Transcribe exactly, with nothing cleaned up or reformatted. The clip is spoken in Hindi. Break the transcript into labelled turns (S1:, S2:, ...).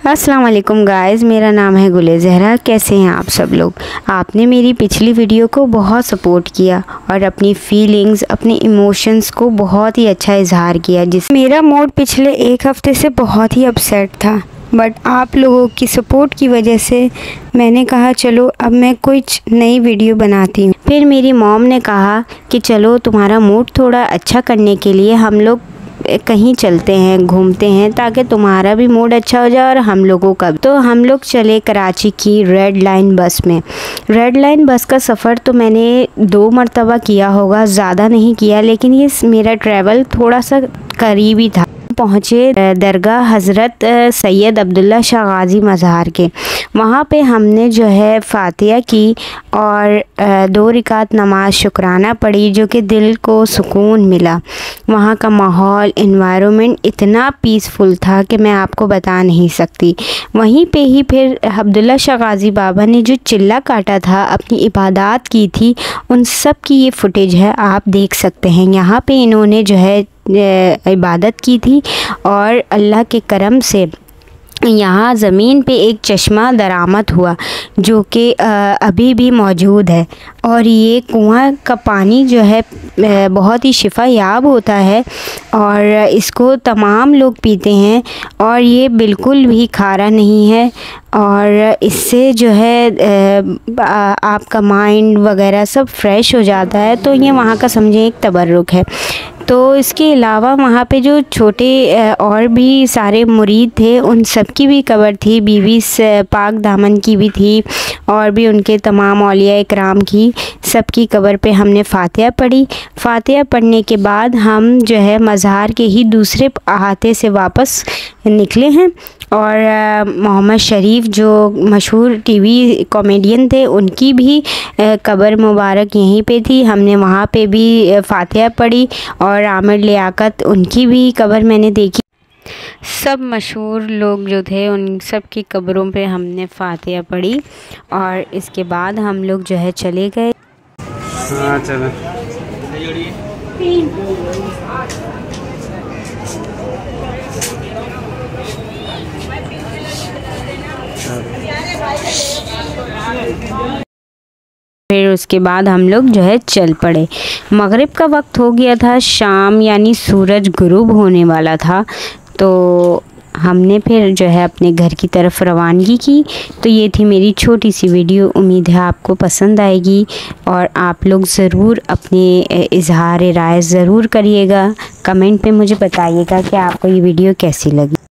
S1: अस्सलाम वालेकुम गाइस, मेरा नाम है गुले ज़हरा। कैसे हैं आप सब लोग। आपने मेरी पिछली वीडियो को बहुत सपोर्ट किया और अपनी फीलिंग्स, अपने इमोशंस को बहुत ही अच्छा इजहार किया। जिस मेरा मूड पिछले एक हफ़्ते से बहुत ही अपसेट था, बट आप लोगों की सपोर्ट की वजह से मैंने कहा चलो अब मैं कुछ नई वीडियो बनाती हूँ। फिर मेरी मॉम ने कहा कि चलो तुम्हारा मूड थोड़ा अच्छा करने के लिए हम लोग कहीं चलते हैं, घूमते हैं, ताकि तुम्हारा भी मूड अच्छा हो जाए और हम लोगों का। तो हम लोग चले कराची की रेड लाइन बस में। रेड लाइन बस का सफ़र तो मैंने दो मरतबा किया होगा, ज़्यादा नहीं किया, लेकिन ये मेरा ट्रैवल थोड़ा सा करीबी था। पहुँचे दरगाह हज़रत सैयद अब्दुल्ला शाह गाज़ी मज़ार के। वहाँ पे हमने जो है फ़ातिहा की और दो रिकात नमाज शुक्राना पढ़ी, जो कि दिल को सुकून मिला। वहाँ का माहौल, एनवायरनमेंट इतना पीसफुल था कि मैं आपको बता नहीं सकती। वहीं पे ही फिर अब्दुल्ला शाह गाज़ी बाबा ने जो चिल्ला काटा था, अपनी इबादत की थी, उन सब की ये फुटेज है, आप देख सकते हैं। यहाँ पे इन्होंने जो है इबादत की थी और अल्लाह के करम से यहाँ ज़मीन पे एक चश्मा दरामद हुआ, जो कि अभी भी मौजूद है। और ये कुआं का पानी जो है बहुत ही शिफा याब होता है और इसको तमाम लोग पीते हैं और ये बिल्कुल भी खारा नहीं है और इससे जो है आपका माइंड वगैरह सब फ्रेश हो जाता है। तो ये वहाँ का समझे एक तबर्रुक है। तो इसके अलावा वहाँ पे जो छोटे और भी सारे मुरीद थे, उन सब की भी कब्र थी। बीबी पाक दामन की भी थी और भी उनके तमाम औलिया इकराम की, सब की कब्र पे हमने फ़ातिहा पढ़ी। फ़ातिहा पढ़ने के बाद हम जो है मज़ार के ही दूसरे अहाते से वापस निकले हैं और मोहम्मद शरीफ जो मशहूर टीवी कॉमेडियन थे, उनकी भी कब्र मुबारक यहीं पे थी। हमने वहाँ पे भी फ़ातिहा पढ़ी और आमिर लियाकत, उनकी भी कब्र मैंने देखी। सब मशहूर लोग जो थे उन सब की कब्रों पे हमने फ़ातिहा पढ़ी और इसके बाद हम लोग जो है चले गए।
S2: हाँ चलो।
S1: फिर उसके बाद हम लोग जो है चल पड़े। मगरिब का वक्त हो गया था, शाम यानी सूरज गुरूब होने वाला था। तो हमने फिर जो है अपने घर की तरफ रवानगी की। तो ये थी मेरी छोटी सी वीडियो। उम्मीद है आपको पसंद आएगी और आप लोग ज़रूर अपने इजहार राय ज़रूर करिएगा। कमेंट पे मुझे बताइएगा कि आपको ये वीडियो कैसी लगी।